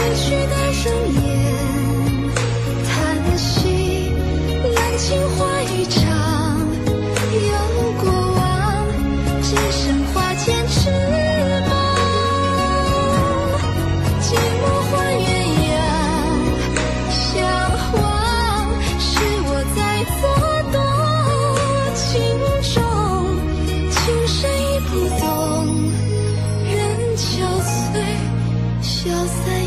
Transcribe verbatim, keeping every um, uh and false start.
去的容颜，叹息冷清话语长，有过往，只剩花间翅膀。寂寞换鸳鸯，相望是我在做多情重，情深意不懂，任憔悴消散。